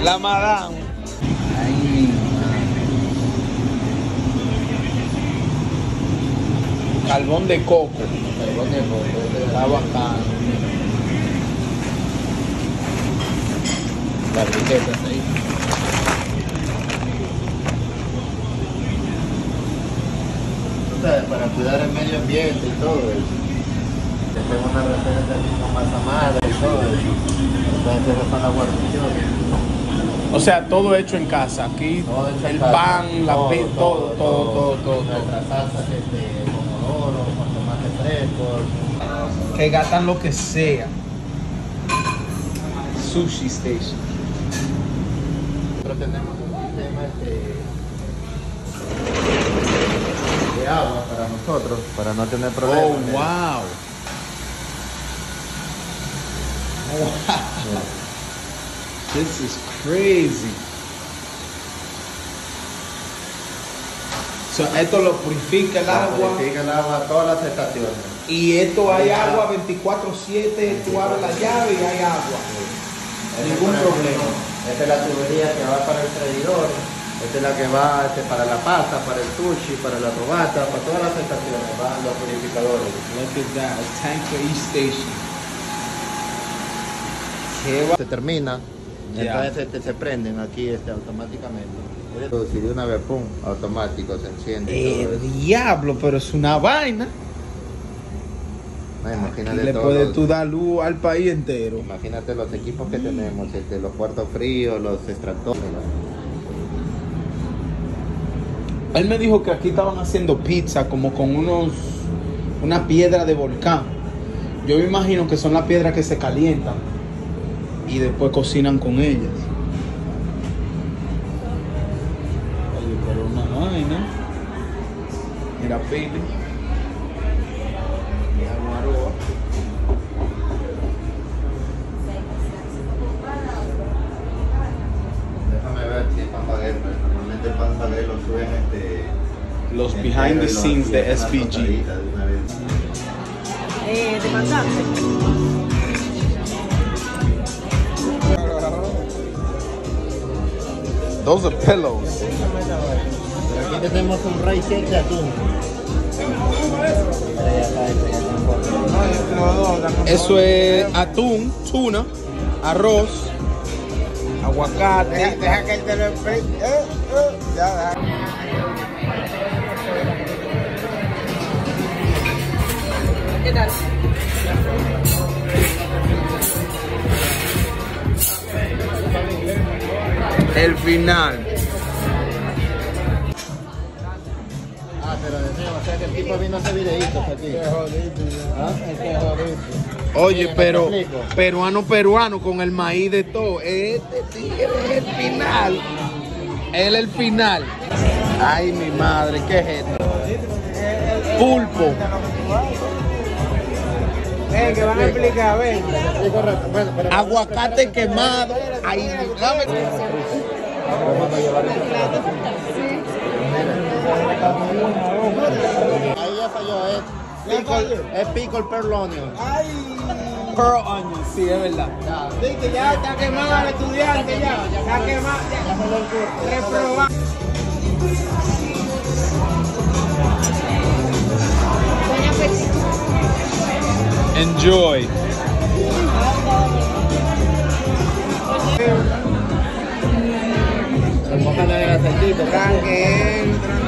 La madame. Ay, carbón de coco. Carbón de coco. Está bacano. Las riquezas ahí. O sea, para cuidar el medio ambiente y todo eso. Que tenga una referencia con masa madre y todo eso. Entonces esas son las guarniciones. O sea, todo hecho en casa. Aquí Todo hecho en el casa. pan, la pizza, todo. Nuestras salsas de pomodoro, con tomate frescos. Que gastan lo que sea. Sushi Station. Nosotros tenemos un sistema de agua para nosotros, para no tener problemas. Oh, wow. This is crazy. So, esto lo purifica el agua. Purifica el agua a todas las estaciones. Y esto hay agua 24/7. Tú abres la llve y hay agua. Ningún problema. Esta es la tubería que va para el freidor. Esta es la que va para la pasta, para el sushi, para la robata, para todas las estaciones. Van los purificadores. Look at that, a tank for each station. Se termina, Ya. entonces se prenden aquí automáticamente. Si de una vez, pum, automático se enciende. y todo eso. Diablo, pero es una vaina. No, Y imagínate le todo. puedes tú dar luz al país entero. Imagínate los equipos que tenemos, los puertos fríos, los extractores. Él me dijo que aquí estaban haciendo pizza como con una piedra de volcán. Yo me imagino que son las piedras que se calientan y después cocinan con ellas. Oye, pero una vaina. Mira, Pili. Mira, Guaroa. Déjame ver si es pan baguette, pero normalmente el pan baguette lo suben Los behind the scenes de SBG. De matarse. Those are pillows. Aquí tenemos un rice cake de atún. Eso es atún, tuna, arroz, aguacate. Deja que él te lo explique. Ya. ¿Qué tal? El final. Ah, pero de nuevo, o sea que el tipo vino a hacer videitos aquí. ¿Ah? Es que jodiste. Oye, Mira, pero te explico. peruano con el maíz de todo. Este tigre es el final. Él es el final. Ay, mi madre, ¿qué es esto? Pulpo. Ven, que van a explicar, ven. Sí, correcto. Bueno, pero Aguacate quemado. Ay, dame. vamos a llevar ese plato. Ahí ya falló, es pickle pearl onion. Pearl onion, sí, es verdad. Viste, ya está quemado el estudiante, ya. Está quemado, ya. Reprobado. Enjoy. Póngale el aceitito. Tranquen,